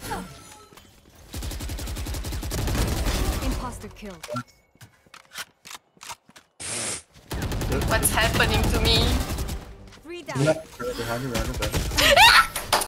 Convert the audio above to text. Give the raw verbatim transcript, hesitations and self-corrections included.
Imposter killed. What's happening to me? Three down. Behind you, behind you, behind you.